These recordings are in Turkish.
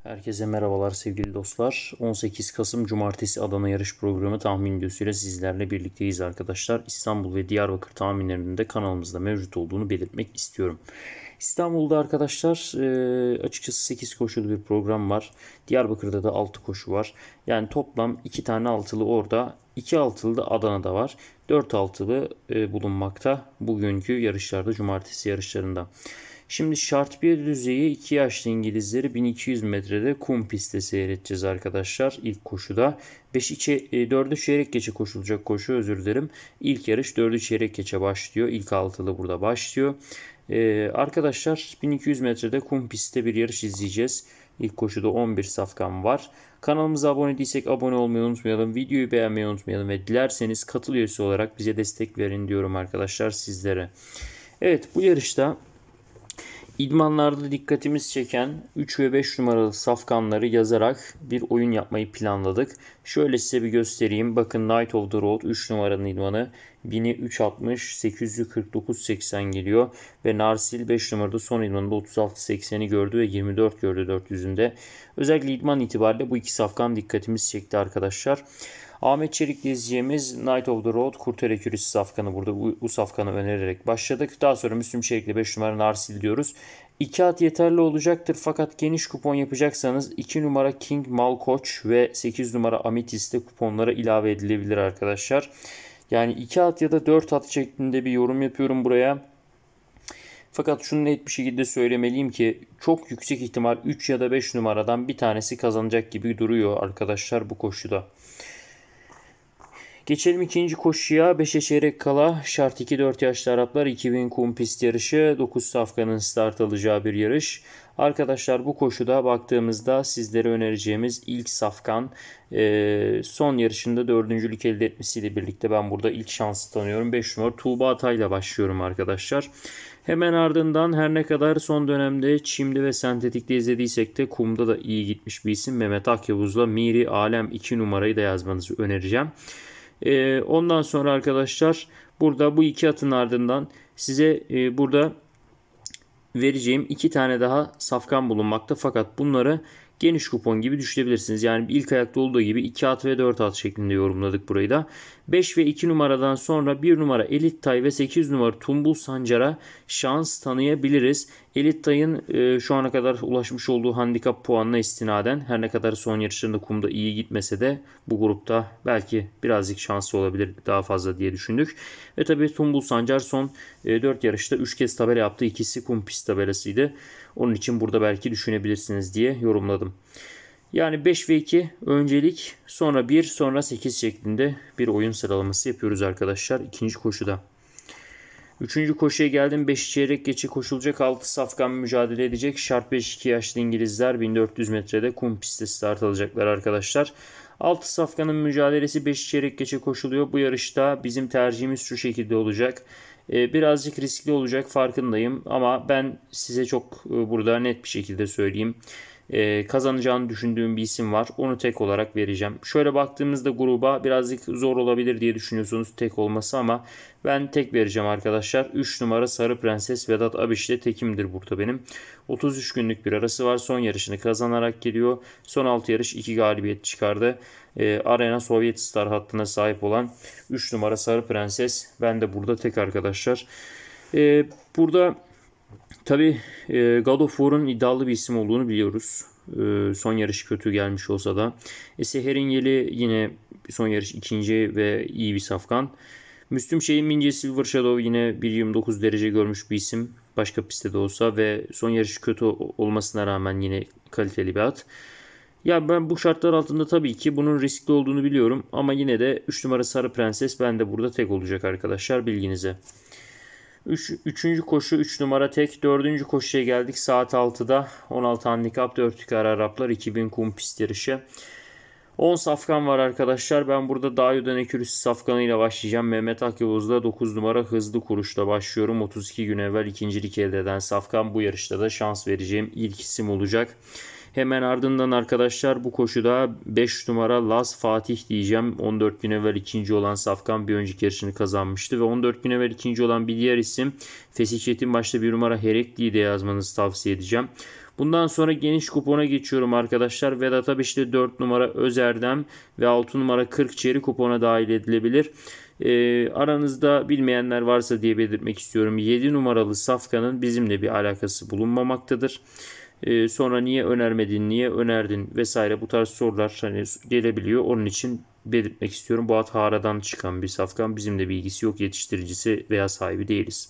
Herkese merhabalar sevgili dostlar. 18 Kasım Cumartesi Adana yarış programı tahmin videosuyla sizlerle birlikteyiz arkadaşlar. İstanbul ve Diyarbakır tahminlerinin de kanalımızda mevcut olduğunu belirtmek istiyorum. İstanbul'da arkadaşlar açıkçası 8 koşulu bir program var. Diyarbakır'da da 6 koşu var. Yani toplam 2 tane altılı orada, 2 altılı da Adana'da var. 4 altılı bulunmakta bugünkü yarışlarda, cumartesi yarışlarında. Şimdi şart bir düzeyi 2 yaşlı İngilizleri 1200 metrede kum pistte seyredeceğiz arkadaşlar. İlk koşuda 4'ü çeyrek geçe koşulacak koşu, özür dilerim. İlk yarış 4'ü çeyrek geçe başlıyor. İlk altılı burada başlıyor. Arkadaşlar 1200 metrede kum pistte bir yarış izleyeceğiz. İlk koşuda 11 safkan var. Kanalımıza abone değilsek abone olmayı unutmayalım. Videoyu beğenmeyi unutmayalım ve dilerseniz katıl üyesi olarak bize destek verin diyorum arkadaşlar sizlere. Evet, bu yarışta İdmanlarda dikkatimiz çeken 3 ve 5 numaralı safkanları yazarak bir oyun yapmayı planladık. Şöyle size bir göstereyim. Bakın Night of the Road 3 numaranın idmanı 1000'i 360, 849.80 geliyor. Ve Narsil 5 numarada son idmanında 36.80'i gördü ve 24 gördü 400'ünde. Özellikle idman itibariyle bu iki safkan dikkatimizi çekti arkadaşlar. Ahmet Çelik'le izleyeceğimiz Night of the Road Kurtere Kürisi safkanı, burada bu safkanı önererek başladık. Daha sonra Müslüm Çelik'le 5 numara Narsil diyoruz. 2 at yeterli olacaktır fakat geniş kupon yapacaksanız 2 numara King Malkoç ve 8 numara Amethyst de kuponlara ilave edilebilir arkadaşlar. Yani 2 at ya da 4 at şeklinde bir yorum yapıyorum buraya. Fakat şunu net bir şekilde söylemeliyim ki çok yüksek ihtimal 3 ya da 5 numaradan bir tanesi kazanacak gibi duruyor arkadaşlar bu koşuda. Geçelim ikinci koşuya. 5'e çeyrek kala şart 2-4 yaşlı Araplar 2000 kum pist yarışı. 9 safkanın start alacağı bir yarış. Arkadaşlar bu koşuda baktığımızda sizlere önereceğimiz ilk safkan son yarışında dördüncülük elde etmesiyle birlikte ben burada ilk şansı tanıyorum. 5 numara Tuğba Atay'la başlıyorum arkadaşlar. Hemen ardından her ne kadar son dönemde çimde ve sentetikte izlediysek de kumda da iyi gitmiş bir isim Mehmet Akyavuz'la Miri Alem 2 numarayı da yazmanızı önereceğim. Ondan sonra arkadaşlar burada bu iki atın ardından size burada vereceğim 2 tane daha safkan bulunmakta. Fakat bunları geniş kupon gibi düşünebilirsiniz. Yani ilk ayakta olduğu gibi 2 at ve 4 at şeklinde yorumladık burayı da. 5 ve 2 numaradan sonra 1 numara Elit Tay ve 8 numara Tumbul Sancar'a şans tanıyabiliriz. Elit Tay'ın şu ana kadar ulaşmış olduğu handikap puanına istinaden her ne kadar son yarışlarında kumda iyi gitmese de bu grupta belki birazcık şanslı olabilir daha fazla diye düşündük. Ve tabii Tumbul Sancar son 4 yarışta 3 kez tabela yaptı. İkisi kum pist tabelasıydı. Onun için burada belki düşünebilirsiniz diye yorumladım. Yani 5 ve 2 öncelik, sonra 1, sonra 8 şeklinde bir oyun sıralaması yapıyoruz arkadaşlar ikinci koşuda. Üçüncü koşuya geldim. 5 çeyrek geçe koşulacak 6 safkan mücadele edecek. Şart 5-2 yaşlı İngilizler 1400 metrede kum pistte start alacaklar arkadaşlar. 6 safkanın mücadelesi 5 çeyrek geçe koşuluyor. Bu yarışta bizim tercihimiz şu şekilde olacak. Birazcık riskli olacak farkındayım ama ben size çok burada net bir şekilde söyleyeyim. Kazanacağını düşündüğüm bir isim var. Onu tek olarak vereceğim. Şöyle baktığımızda gruba birazcık zor olabilir diye düşünüyorsunuz tek olması ama ben tek vereceğim arkadaşlar. 3 numara Sarı Prenses Vedat Abiş'le tekimdir burada benim. 33 günlük bir arası var. Son yarışını kazanarak geliyor. Son 6 yarış 2 galibiyet çıkardı. Arena Sovyet Star hattına sahip olan 3 numara Sarı Prenses. Ben de burada tek arkadaşlar. Burada tabii God of War'un iddialı bir isim olduğunu biliyoruz. Son yarış kötü gelmiş olsa da. Seher'in Yeli yine son yarış ikinci ve iyi bir safkan. Müslüm Şeyh'in Mince Silver Shadow yine 1.29 derece görmüş bir isim. Başka pistte de olsa ve son yarış kötü olmasına rağmen yine kaliteli bir at. Ya ben bu şartlar altında tabii ki bunun riskli olduğunu biliyorum. Ama yine de 3 numara Sarı Prenses bende burada tek olacak arkadaşlar, bilginize. Üçüncü koşu 3 numara tek. Dördüncü koşuya geldik saat 6'da. 16 handikap 4 yukarı Araplar 2000 kum pist yarışı. 10 safkan var arkadaşlar. Ben burada Dayo'dan Ekürüsü safkanıyla başlayacağım. Mehmet Akyavuz'da 9 numara Hızlı Kuruş'la başlıyorum. 32 gün evvel ikincilik elde eden safkan, bu yarışta da şans vereceğim ilk isim olacak. Hemen ardından arkadaşlar bu koşuda 5 numara Las Fatih diyeceğim. 14 gün evvel ikinci olan safkan bir önceki yarışını kazanmıştı. Ve 14 gün evvel ikinci olan bir diğer isim Fesih Çetin başta 1 numara Herekli'yi de yazmanızı tavsiye edeceğim. Bundan sonra geniş kupona geçiyorum arkadaşlar. Vedat Abiş'te 4 numara Özerdem ve 6 numara 40 Çeri kupona dahil edilebilir. Aranızda bilmeyenler varsa diye belirtmek istiyorum. 7 numaralı Safkan'ın bizimle bir alakası bulunmamaktadır. Sonra niye önermedin, niye önerdin vesaire bu tarz sorular hani gelebiliyor. Onun için belirtmek istiyorum. Bu at Hara'dan çıkan bir safkan. Bizimle bir ilgisi yok. Yetiştiricisi veya sahibi değiliz.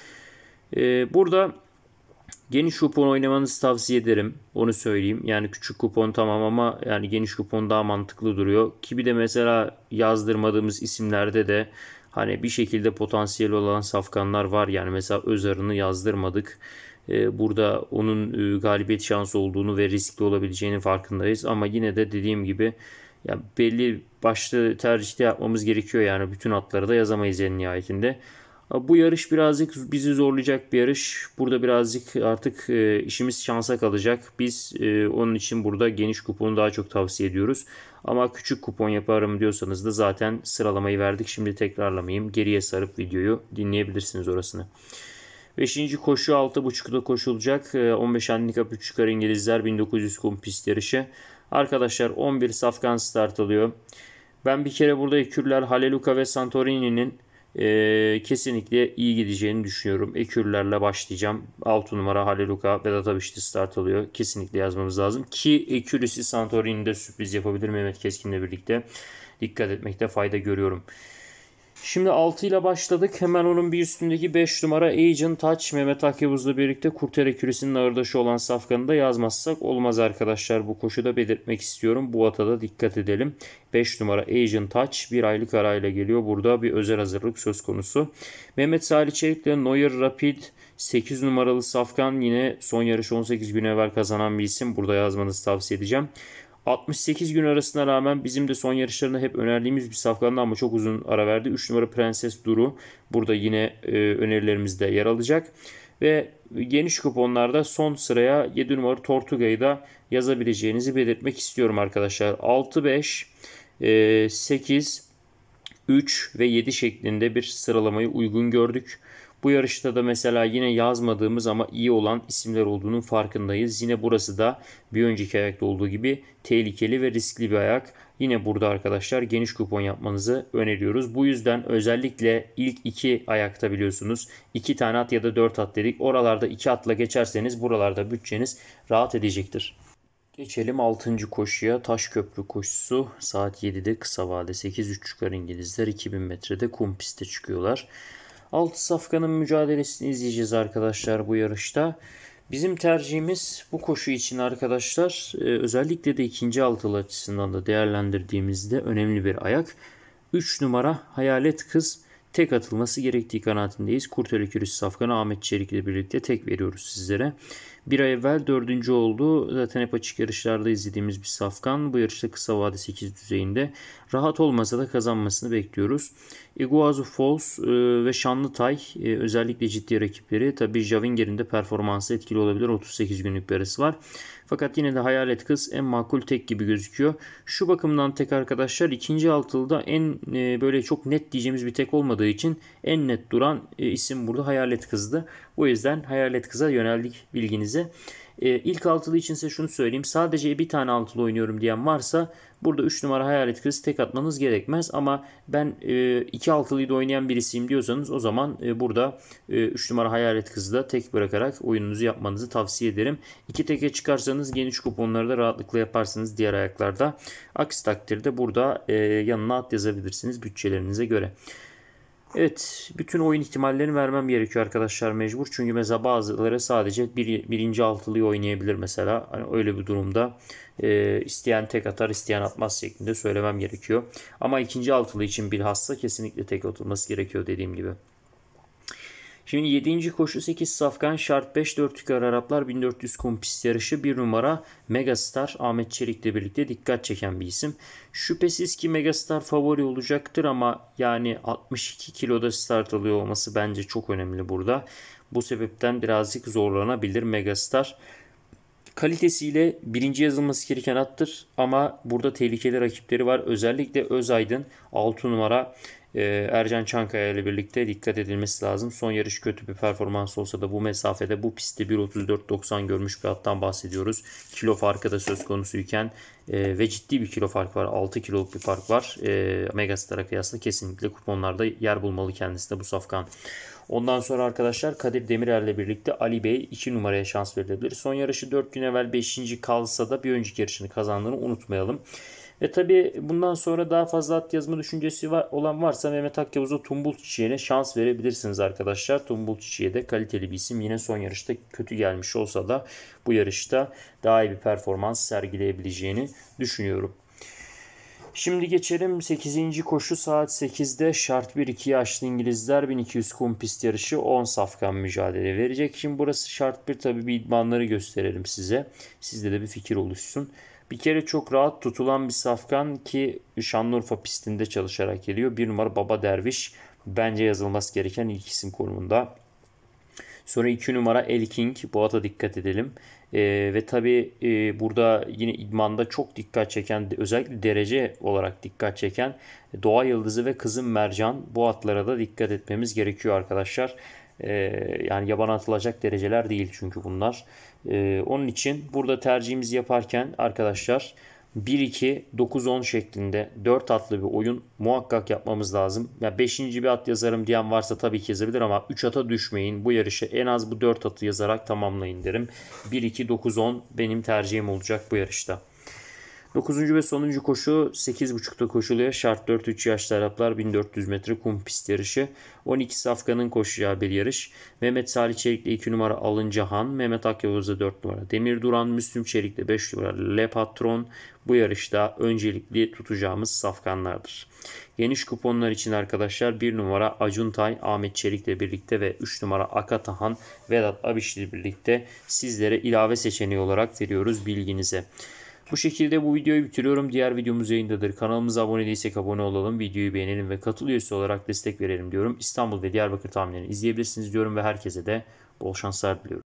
Burada geniş kupon oynamanızı tavsiye ederim. Onu söyleyeyim. Yani küçük kupon tamam ama yani geniş kupon daha mantıklı duruyor. Ki bir de mesela yazdırmadığımız isimlerde de hani bir şekilde potansiyel olan safkanlar var. Yani mesela Özar'ını yazdırmadık. Burada onun galibiyet şansı olduğunu ve riskli olabileceğinin farkındayız. Ama yine de dediğim gibi ya belli başlı tercihte yapmamız gerekiyor. Yani bütün atları da yazamayız en nihayetinde. Bu yarış birazcık bizi zorlayacak bir yarış. Burada birazcık artık işimiz şansa kalacak. Biz onun için burada geniş kuponu daha çok tavsiye ediyoruz. Ama küçük kupon yaparım diyorsanız da zaten sıralamayı verdik. Şimdi tekrarlamayayım. Geriye sarıp videoyu dinleyebilirsiniz orasını. 5. koşu 6.5'da koşulacak. 15 handikap 3 çıkar İngilizler 1900 kum pist yarışı. Arkadaşlar 11 safkan start alıyor. Ben bir kere burada ekürler Haleluka ve Santorini'nin kesinlikle iyi gideceğini düşünüyorum. Ekürlerle başlayacağım. 6 numara Haleluka Vedat Abiş'te start alıyor. Kesinlikle yazmamız lazım. Ki ekürisi Santorini'de sürpriz yapabilir Mehmet Keskin'le birlikte. Dikkat etmekte fayda görüyorum. Şimdi 6 ile başladık. Hemen onun bir üstündeki 5 numara Agent Touch Mehmet Akyavuz'la birlikte Kurter ekürisinin ağırdaşı olan safkanı da yazmazsak olmaz arkadaşlar. Bu koşuda belirtmek istiyorum. Bu ata da dikkat edelim. 5 numara Agent Touch bir aylık arayla geliyor. Burada bir özel hazırlık söz konusu. Mehmet Salih Çelik ile Neuer Rapid 8 numaralı safkan yine son yarış 18 gün evvel kazanan bir isim. Burada yazmanızı tavsiye edeceğim. 68 gün arasına rağmen bizim de son yarışlarında hep önerdiğimiz bir safkandı ama çok uzun ara verdi. 3 numara Prenses Duru burada yine önerilerimizde yer alacak. Ve geniş kuponlarda son sıraya 7 numara Tortuga'yı da yazabileceğinizi belirtmek istiyorum arkadaşlar. 6, 5, 8, 3 ve 7 şeklinde bir sıralamayı uygun gördük. Bu yarışta da mesela yine yazmadığımız ama iyi olan isimler olduğunun farkındayız. Yine burası da bir önceki ayakta olduğu gibi tehlikeli ve riskli bir ayak. Yine burada arkadaşlar geniş kupon yapmanızı öneriyoruz. Bu yüzden özellikle ilk iki ayakta biliyorsunuz 2 tane at ya da 4 at dedik. Oralarda 2 atla geçerseniz buralarda bütçeniz rahat edecektir. Geçelim 6. koşuya. Taşköprü koşusu saat 7'de kısa vade 8.3 çıkar İngilizler 2000 metrede kum piste çıkıyorlar. 6 safkanın mücadelesini izleyeceğiz arkadaşlar bu yarışta. Bizim tercihimiz bu koşu için arkadaşlar özellikle de ikinci altılı açısından da değerlendirdiğimizde önemli bir ayak. 3 numara Hayalet Kız tek atılması gerektiği kanaatindeyiz. Kurtel ekürisi safkanı Ahmet Çelik ile birlikte tek veriyoruz sizlere. Bir ay evvel 4. oldu. Zaten hep açık yarışlarda izlediğimiz bir safkan. Bu yarışta kısa vade 8 düzeyinde. Rahat olmasa da kazanmasını bekliyoruz. Iguazu Falls ve Şanlıtay özellikle ciddi rakipleri. Tabii Javinger'in de performansı etkili olabilir. 38 günlük bir arası var. Fakat yine de Hayalet Kız en makul tek gibi gözüküyor. Şu bakımdan tek arkadaşlar ikinci altılıda en böyle çok net diyeceğimiz bir tek olmadığı için en net duran isim burada Hayalet Kız'dı. O yüzden Hayalet Kız'a yöneldik bilginize. İlk altılı için ise şunu söyleyeyim. Sadece bir tane altılı oynuyorum diyen varsa burada 3 numara Hayalet Kız tek atmanız gerekmez. Ama ben 2 altılıyı da oynayan birisiyim diyorsanız o zaman burada 3 numara Hayalet Kız'ı da tek bırakarak oyununuzu yapmanızı tavsiye ederim. 2 teke çıkarsanız geniş kuponları da rahatlıkla yaparsınız diğer ayaklarda. Aksi takdirde burada yanına at yazabilirsiniz bütçelerinize göre. Evet, bütün oyun ihtimallerini vermem gerekiyor arkadaşlar mecbur. Çünkü mesela bazıları sadece birinci altılıyı oynayabilir mesela. Hani öyle bir durumda isteyen tek atar, isteyen atmaz şeklinde söylemem gerekiyor. Ama ikinci altılı için bilhassa kesinlikle tek atılması gerekiyor dediğim gibi. Şimdi 7. koşu 8 safkan şart 5 4 yukarı Araplar 1400 kum pist yarışı 1 numara Megastar Ahmet Çelik'le birlikte dikkat çeken bir isim. Şüphesiz ki Megastar favori olacaktır ama yani 62 kiloda start alıyor olması bence çok önemli burada. Bu sebepten birazcık zorlanabilir Megastar. Kalitesiyle birinci yazılması gereken attır ama burada tehlikeli rakipleri var. Özellikle Özaydın 6 numara Ercan Çankaya ile birlikte dikkat edilmesi lazım. Son yarış kötü bir performans olsa da bu mesafede bu pistte 1.34.90 görmüş bir attan bahsediyoruz. Kilo farkı da söz konusuyken ve ciddi bir kilo fark var. 6 kiloluk bir fark var. Megastar'a kıyasla kesinlikle kuponlarda yer bulmalı kendisi de bu safkan. Ondan sonra arkadaşlar Kadir Demirer'le birlikte Ali Bey 2 numaraya şans verilebilir. Son yarışı 4 gün evvel 5. kalsa da bir önceki yarışını kazandığını unutmayalım. Ve tabi bundan sonra daha fazla at yazma düşüncesi olan varsa Mehmet Akyavuz'a Tumbul Çiçeği'ne şans verebilirsiniz arkadaşlar. Tumbul Çiçeği de kaliteli bir isim. Yine son yarışta kötü gelmiş olsa da bu yarışta daha iyi bir performans sergileyebileceğini düşünüyorum. Şimdi geçelim 8. koşu saat 8'de şart 1-2 yaşlı İngilizler 1200 kum pist yarışı 10 safkan mücadele verecek. Şimdi burası şart 1, tabi bir idmanları gösterelim size. Sizde de bir fikir oluşsun. Bir kere çok rahat tutulan bir safkan ki Şanlıurfa pistinde çalışarak geliyor. 1 numara Baba Derviş bence yazılması gereken ilk isim konumunda. Sonra 2 numara El King, bu ata dikkat edelim. Ve tabi burada yine idmanda çok dikkat çeken, özellikle derece olarak dikkat çeken Doğa Yıldızı ve Kızım Mercan, bu atlara da dikkat etmemiz gerekiyor arkadaşlar. Yani yabana atılacak dereceler değil çünkü bunlar. Onun için burada tercihimizi yaparken arkadaşlar 1-2-9-10 şeklinde 4 atlı bir oyun muhakkak yapmamız lazım. Ya 5. bir at yazarım diyen varsa tabii ki yazabilir ama 3 ata düşmeyin. Bu yarışı en az bu 4 atı yazarak tamamlayın derim. 1-2-9-10 benim tercihim olacak bu yarışta. 9. ve sonuncu koşu 8.30'da koşuluyor. Şart 4-3 yaşlı Araplar 1400 metre kum pist yarışı. 12 safkanın koşacağı bir yarış. Mehmet Salih Çelik'le 2 numara Alıncahan, Mehmet Akyavuz'da 4 numara Demir Duran, Müslüm Çelik'le 5 numara Le Patron bu yarışta öncelikli tutacağımız safkanlardır. Geniş kuponlar için arkadaşlar 1 numara Acuntay Ahmet Çelik'le birlikte ve 3 numara Akatahan Vedat Abiş'le birlikte sizlere ilave seçeneği olarak veriyoruz bilginize. Bu şekilde bu videoyu bitiriyorum. Diğer videomuz yayındadır. Kanalımıza abone değilsek abone olalım. Videoyu beğenelim ve katıl üyesi olarak destek verelim diyorum. İstanbul ve Diyarbakır tahminlerini izleyebilirsiniz diyorum ve herkese de bol şanslar diliyorum.